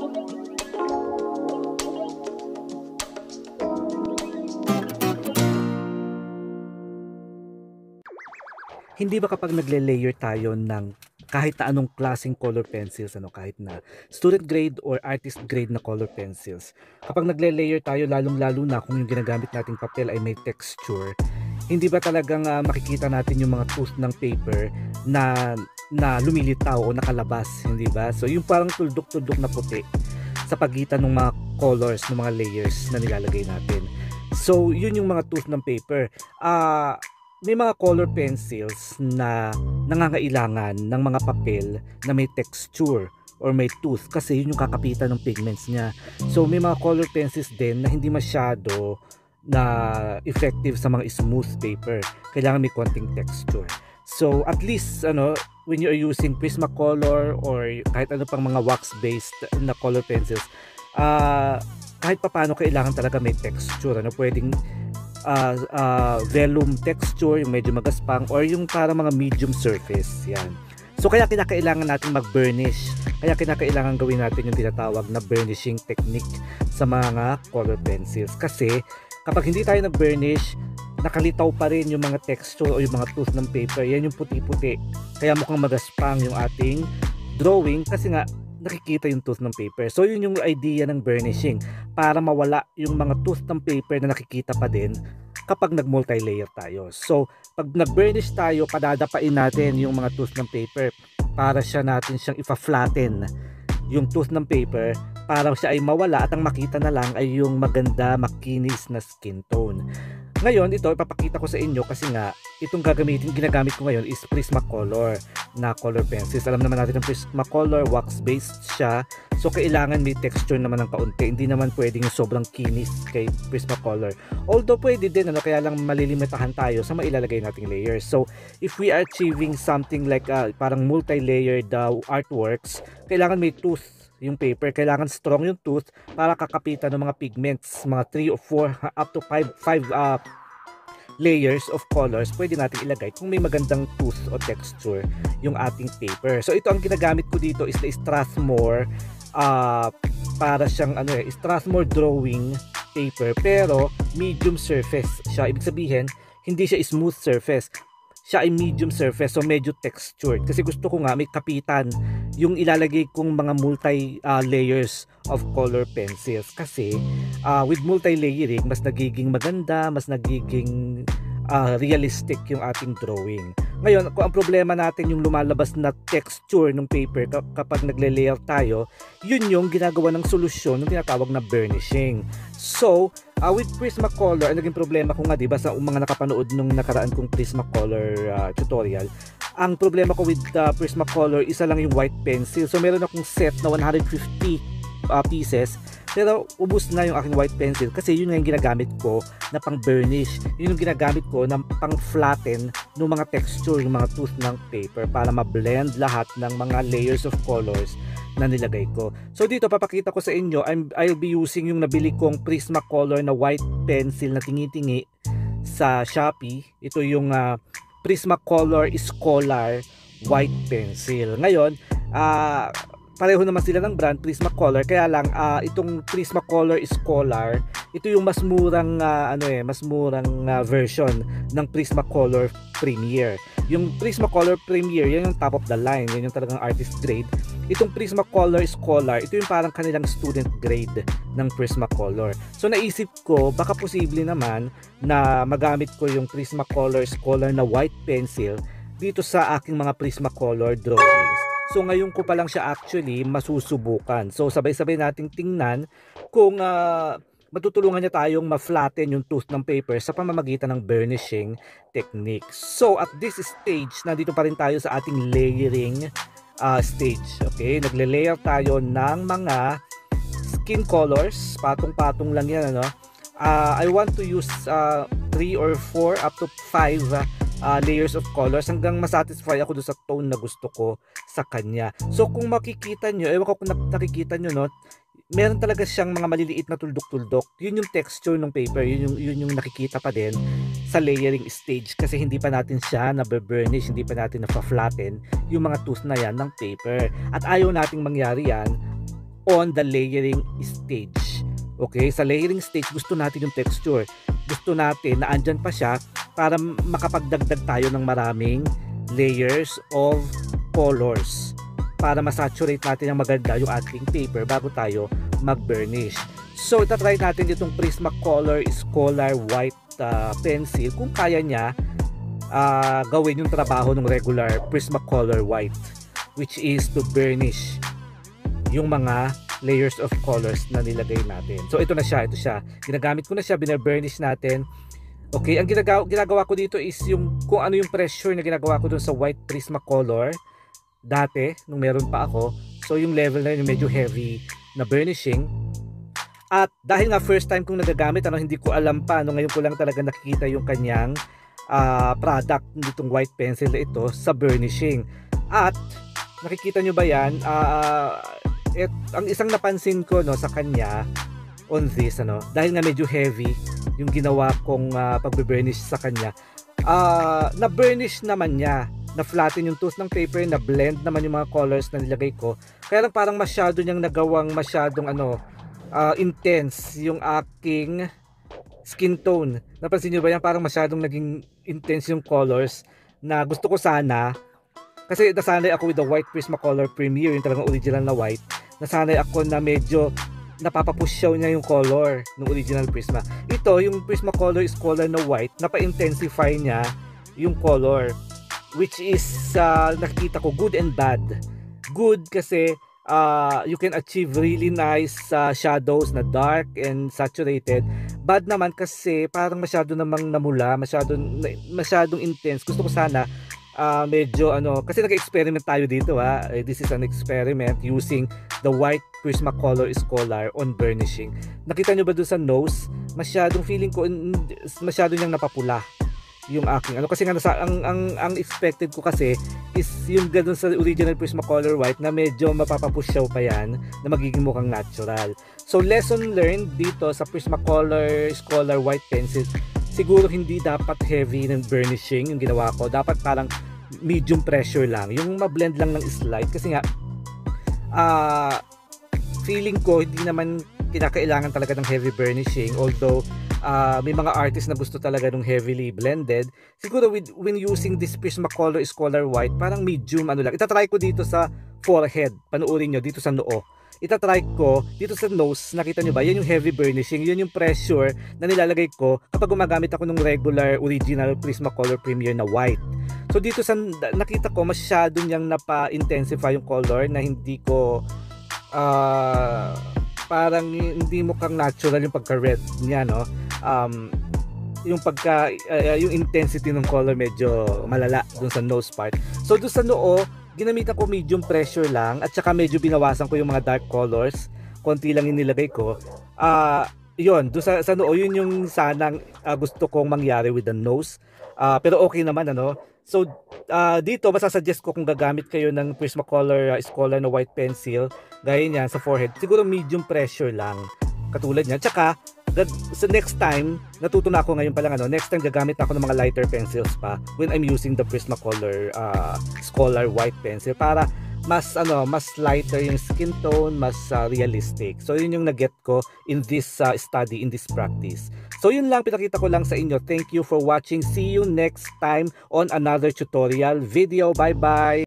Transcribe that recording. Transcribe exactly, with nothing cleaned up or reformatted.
Hindi ba kapag nagle-layer tayo ng kahit na anong klaseng color pencils, ano, kahit na student grade or artist grade na color pencils, kapag nagle-layer tayo, lalong-lalo na kung yung ginagamit nating papel ay may texture, hindi ba talagang ah, makikita natin yung mga tooth ng paper na na lumilitaw o nakalabas, hindi ba? So yung parang tuldok-tuldok na puti sa pagitan ng mga colors ng mga layers na nilalagay natin. So yun yung mga tooth ng paper. Ah, may mga color pencils na nangangailangan ng mga papel na may texture or may tooth kasi yun yung kakapitan ng pigments niya. So may mga color pencils din na hindi masyado na effective sa mga smooth paper. Kailangan may konting texture. So at least ano, when you are using Prismacolor or kahit ano pang mga wax-based na color pencils, uh, kahit papaano kailangan talaga may texture. Ano, pwedeng Uh, uh, vellum texture, yung medyo magaspang, or yung parang mga medium surface. Yan. So kaya kinakailangan natin mag-burnish. Kaya kinakailangan gawin natin yung tinatawag na burnishing technique sa mga color pencils. Kasi kapag hindi tayo nag-burnish, nakalitaw pa rin yung mga texture o yung mga tooth ng paper. Yan yung puti-puti. Kaya mukhang magaspang yung ating drawing kasi nga nakikita yung tooth ng paper. So yun yung idea ng burnishing, para mawala yung mga tooth ng paper na nakikita pa din kapag nag multi-layer tayo. So pag nag-burnish tayo, padadapain natin yung mga tooth ng paper para siya natin siyang ipa-flatten yung tooth ng paper para siya ay mawala at ang makita na lang ay yung maganda, makinis na skin tone. Ngayon, ito ipapakita ko sa inyo kasi nga itong gagamitin, ginagamit ko ngayon is Prismacolor na color pencils. Alam naman natin ang Prismacolor, wax-based siya. So kailangan may texture naman ng kaunti. Hindi naman pwedeng yung sobrang kinis kay Prismacolor. Although pwede din, ano, kaya lang malilimitahan tayo sa mailalagay nating layers. So if we are achieving something like uh, parang multi-layered uh, artworks, kailangan may tooth yung paper, kailangan strong yung tooth para kakapitan ng mga pigments, mga three or four up to five uh, layers of colors pwede natin ilagay kung may magandang tooth o texture yung ating paper. So ito ang ginagamit ko dito is the Strathmore uh, para siyang ano eh, Strathmore drawing paper pero medium surface siya. Ibig sabihin hindi siya smooth surface, siya ay medium surface, so medyo textured kasi gusto ko nga may kapitan yung ilalagay kong mga multi uh, layers of color pencils kasi uh, with multi layering mas nagiging maganda, mas nagiging uh, realistic yung ating drawing. Ngayon, kung ang problema natin yung lumalabas na texture ng paper kapag nagle-layer tayo, yun yung ginagawa ng solusyon ng tinatawag na burnishing. So, uh, with Prismacolor, ang naging problema ko nga, diba, sa mga nakapanood nung nakaraan kong Prismacolor uh, tutorial, ang problema ko with uh, Prismacolor, isa lang yung white pencil. So, meron akong set na one hundred fifty uh, pieces, pero ubos na yung aking white pencil kasi yun nga yung ginagamit ko na pang burnish, yun yung ginagamit ko na pang flatten ng mga texture, yung mga tooth ng paper para ma-blend lahat ng mga layers of colors na nilagay ko. So dito papakita ko sa inyo, I'm, I'll be using yung nabili kong Prismacolor na white pencil na tingi-tingi sa Shopee. Ito yung uh, Prismacolor Scholar White Pencil. Ngayon, ah uh, pareho naman sila ng brand, Prismacolor, kaya lang uh, itong Prismacolor Scholar, ito yung mas murang uh, ano eh, mas murang uh, version ng Prismacolor Premier. Yung Prismacolor Premier, yan yung top of the line, yan yung talagang artist grade. Itong Prismacolor Scholar, ito yung parang kanilang student grade ng Prismacolor. So naisip ko, baka posible naman na magamit ko yung Prismacolor Scholar na white pencil dito sa aking mga Prismacolor drawings. So ngayon ko pa lang siya actually masusubukan. So sabay-sabay nating tingnan kung uh, matutulungan niya tayong ma-flatten yung tooth ng paper sa pamamagitan ng burnishing technique. So at this stage, nandito pa rin tayo sa ating layering uh, stage. Okay, nagle-layer tayo ng mga skin colors. Patong-patong lang yan, ano? Uh, I want to use uh, three or four up to five uh, Uh, layers of colors hanggang masatisfy ako doon sa tone na gusto ko sa kanya. So kung makikita nyo, ewan ko kung nakikita nyo, no, meron talaga siyang mga maliliit na tuldok-tuldok. Yun yung texture ng paper, yun yung, yun yung nakikita pa din sa layering stage kasi hindi pa natin siya na-burnish, hindi pa natin na-flatten yung mga tooth na yan ng paper. At ayaw nating mangyari yan on the layering stage. Okay, sa layering stage gusto natin yung texture. Gusto natin na andyan pa siya para makapagdagdag tayo ng maraming layers of colors para masaturate natin ang maganda yung ating paper bago tayo mag-burnish. So itatry natin itong Prismacolor Scholar White uh, Pencil kung kaya niya uh, gawin yung trabaho ng regular Prismacolor White, which is to burnish yung mga layers of colors na nilagay natin. So ito na siya, ito siya. Ginagamit ko na siya, binaburnish natin. Okay, ang ginagawa, ginagawa ko dito is yung kung ano yung pressure na ginagawa ko dun sa white Prismacolor dati, nung meron pa ako. So yung level na yun, medyo heavy na burnishing. At dahil nga first time kong nagagamit, ano, hindi ko alam pa, ano, ngayon ko lang talaga nakikita yung kanyang uh, product nitong white pencil na ito sa burnishing. At nakikita nyo ba yan? Uh, Et, ang isang napansin ko no sa kanya on this, ano, dahil nga medyo heavy yung ginawa kong uh, pagbe-burnish sa kanya, uh, na-burnish naman niya, na-flatten yung tooth ng paper, na-blend naman yung mga colors na nilagay ko. Kaya lang parang masyado niyang nagawang masyadong ano, uh, intense yung aking skin tone. Napansin niyo ba yan? Parang masyadong naging intense yung colors na gusto ko sana, kasi nasanay ako with the white Prismacolor Premier, yung talagang original na white. Nasanay ako na medyo napapapusyaw niya yung color ng original Prisma. Ito, yung Prismacolor Scholar na white, napa-intensify niya yung color, which is uh, nakikita ko good and bad. Good kasi uh, you can achieve really nice uh, shadows na dark and saturated. Bad naman kasi parang masyado namang namula, masyado, masyadong intense. Gusto ko sana Uh, medyo ano, kasi nag-experiment tayo dito ha. This is an experiment using the white Prismacolor Scholar on burnishing. Nakita nyo ba doon sa nose? Masyadong feeling ko masyado niyang napapula yung aking ano, kasi nga nasa, ang, ang, ang expected ko kasi is yung ganoon sa original Prismacolor white na medyo mapapapusyaw pa yan na magiging mukhang natural. So lesson learned dito sa Prismacolor Scholar White Pencil, siguro hindi dapat heavy ng burnishing yung ginawa ko. Dapat parang medium pressure lang. Yung ma-blend lang ng slide. Kasi nga, uh, feeling ko hindi naman kinakailangan talaga ng heavy burnishing. Although, uh, may mga artists na gusto talaga ng heavily blended. Siguro with, when using this Prismacolor Scholar White, parang medium ano lang. Itatry ko dito sa forehead. Panuorin nyo dito sa noo. Itatry ko dito sa nose, nakita nyo ba? Yan yung heavy burnishing, yun yung pressure na nilalagay ko kapag gumagamit ako ng regular original Prismacolor Premier na white. So dito sa nakita ko, masyado niyang napa-intensify yung color na hindi ko uh, parang hindi mukhang natural yung pagka-red niya, no? Um, yung pagka uh, yung intensity ng color medyo malala dun sa nose part. So dun sa noo, ginamitan ko medium pressure lang at saka medyo binawasan ko yung mga dark colors. Konti lang yung nilagay ko. Ah, uh, yun, doon sa, sa noo, yun yung sanang uh, gusto kong mangyari with the nose. Uh, pero okay naman, ano. So, uh, dito, masasuggest ko kung gagamit kayo ng Prismacolor uh, Scholar na white pencil, gaya niyan sa forehead, siguro medium pressure lang. Katulad niya. Tsaka, sa next time, natuto na ako ngayon pa lang, ano, next time gagamit ako ng mga lighter pencils pa when I'm using the Prismacolor uh, Scholar White Pencil para mas ano, mas lighter yung skin tone, mas uh, realistic. So yun yung na-get ko in this uh, study, in this practice. So yun lang, pinakita ko lang sa inyo. Thank you for watching. See you next time on another tutorial video. Bye bye.